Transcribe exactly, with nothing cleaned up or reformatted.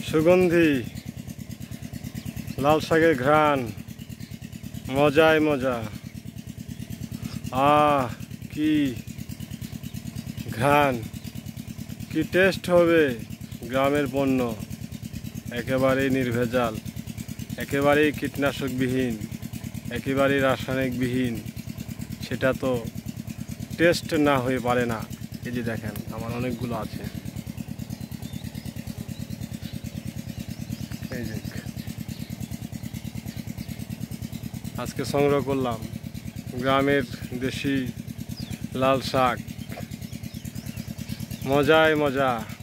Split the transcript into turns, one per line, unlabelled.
সুগন্ধি লাল শাকের ঘ্রাণ, মজায় মজা। আহ কি ঘ্রাণ, কি টেস্ট হবে গ্রামের পণ্য, একেবারেই নির্ভেজাল, একেবারেই কীটনাশকবিহীন, একেবারেই রাসায়নিকবিহীন। সেটা তো টেস্ট না হয়ে পারে না। এই যে দেখেন আমার অনেকগুলো আছে, এই যে আজকে সংগ্রহ করলাম গ্রামের দেশি লাল শাক, মজায় মজা।